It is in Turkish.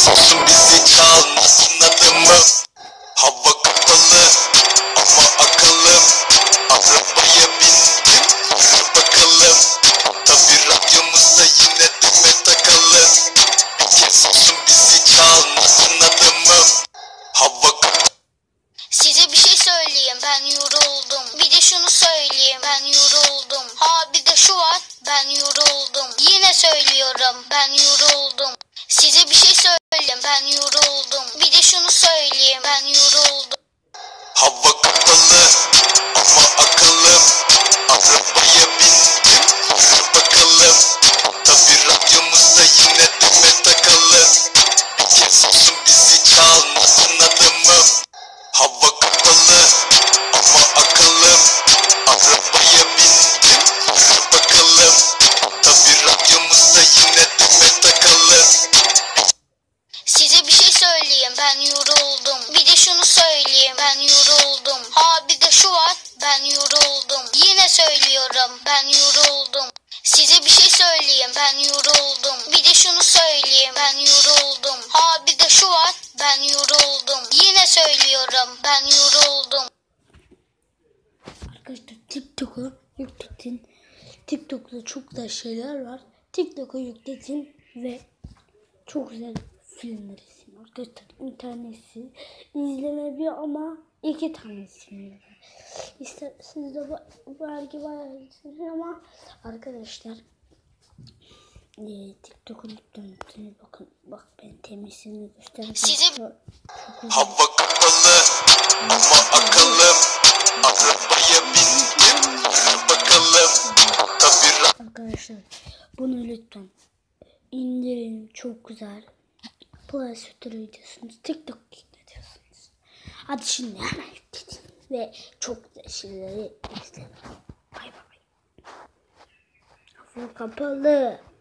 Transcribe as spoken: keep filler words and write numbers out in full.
olsun bizi çalmasın adımı. Hava kapalı ama akıllım. Arabaya bindim, yürü bakalım. Tabi radyomuzda yine düğme takalı. Bir kez olsun bizi çalmasın adımı. Hava kapalı. Size bir şey söyleyeyim, ben yoruldum. Bir de şunu söyleyeyim, ben yoruldum. Ha bir de şu var, ben yoruldum. Yine söylüyorum, ben yoruldum. Size bir şey söyleyeyim, ben yoruldum. Bir de şunu söyleyeyim, ben yoruldum. Hava kapalı ama akıllım. Arabaya bindim, yürü bakalım. Tabi radyomuzda yine düğme takalı. Bir kez olsun bizi çalmasın adımı. Hava kapalı ama akıllım. Arabaya bindim, yürü bakalım. Tabi radyomuzda yine düğme takalı. Size bir şey söyleyeyim, ben yoruldum. Bir de şunu söyleyeyim, ben yoruldum. Ha bir de şu var, ben yoruldum. Yine söylüyorum, ben yoruldum. Size bir şey söyleyeyim, ben yoruldum. Bir de şunu söyleyeyim, ben yoruldum. Ha bir de şu var, ben yoruldum. Yine söylüyorum, ben yoruldum. Arkadaşlar TikTok'u yükletin. TikTok'ta çok güzel şeyler var. TikTok'u yükletin ve çok güzel filmler izleyin. Arkadaşlar interneti izlemeyebiliyor ama iki tanesini var. İsterseniz de belki bayağı izleyin ama arkadaşlar e, TikTok'u lütfen bakın. Bak ben temizliğini göstereyim. Size Hava kapalı ama akıllım. Arabaya bindim, yürü bakalım. Tabi Arkadaşlar bunu lütfen indirin, çok güzel. Play Store videosunuz, TikTok yükletiyorsunuz. Hadi şimdi hemen yükletin ve çok güzel şeyleri izleyin. Bay bay. Hava kapalı.